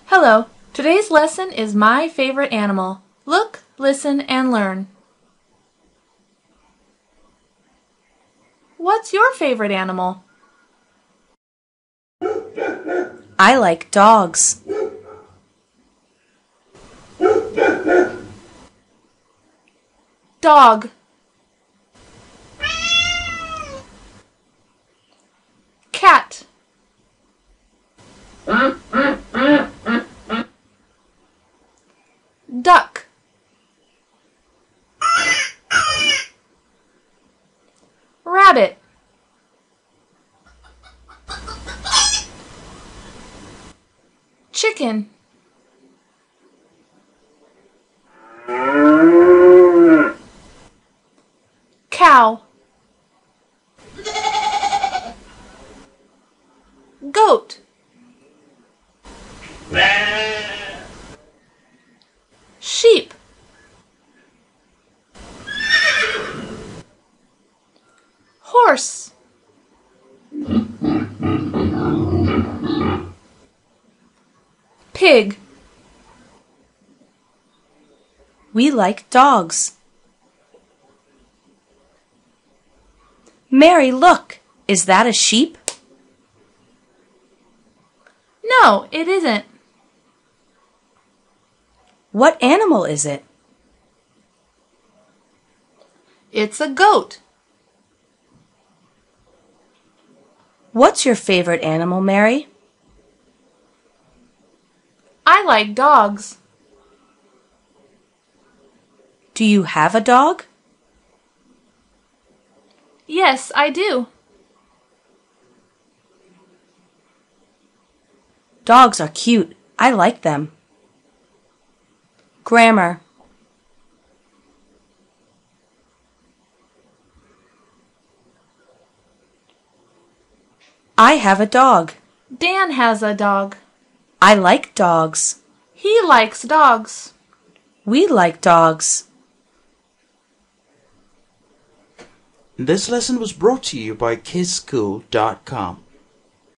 Hello, today's lesson is my favorite animal. Look, listen, and learn. What's your favorite animal? I like dogs. Dog. Cat. Duck. Rabbit. Chicken. Cow. Goat. Sheep. Horse. Pig. We like dogs. Mary, look! Is that a sheep? No, it isn't. What animal is it? It's a goat. What's your favorite animal, Mary? I like dogs. Do you have a dog? Yes, I do. Dogs are cute. I like them. Grammar. I have a dog. Dan has a dog. I like dogs. He likes dogs. We like dogs. This lesson was brought to you by kidsschool.com.